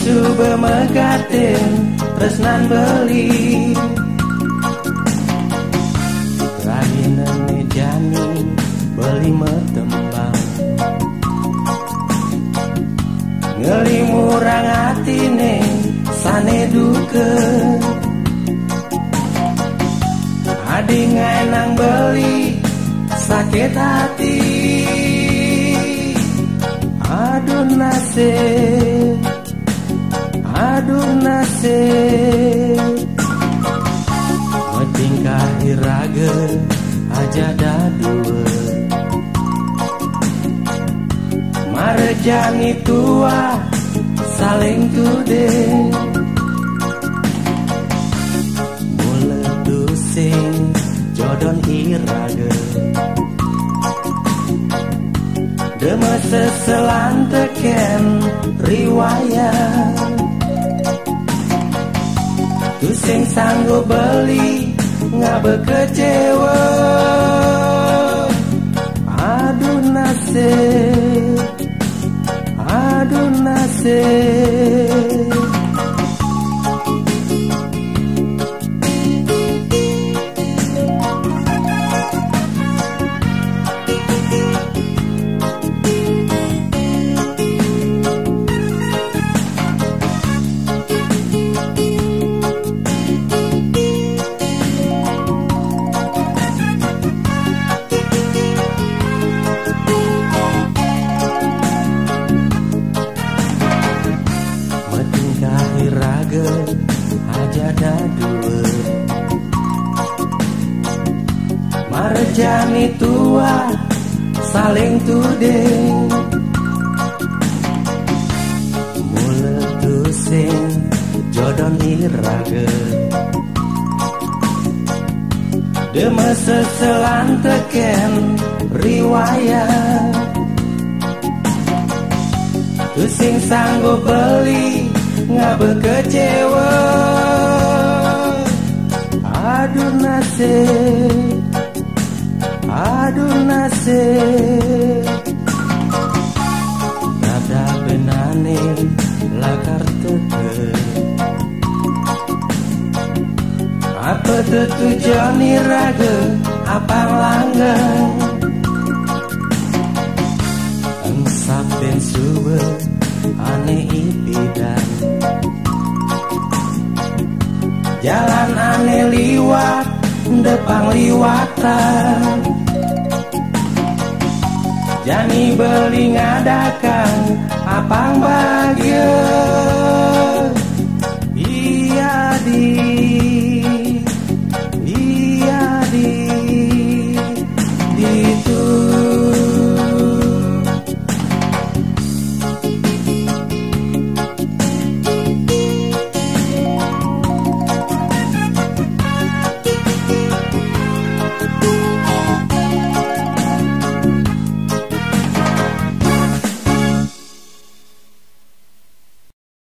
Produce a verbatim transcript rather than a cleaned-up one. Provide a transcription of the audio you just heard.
sube megaten tresnan beli Rahinane jani beli metembang ngelimurang atine sane duke adi ngenang beli sakit hati aduh nasib aduh nasib metingkah irage aja dadue marejani tua saling tude mule dusing jodon irage dema seselanteken riwayat tu sing sanggup beli ngabe kecewa aduh nasib aduh nasib aja dadue marejani tua saling tuding mule tusing jodon irage dema seselanteken riwayat tusing sanggup beli ngabe kecewa aduh nasib aduh nasib nada benane lakar tete apa tujuan irage apa langgeng engsap ben sube ane ipidan jalan ane liwat depang liwatan jani beli ngadakan apang bahagia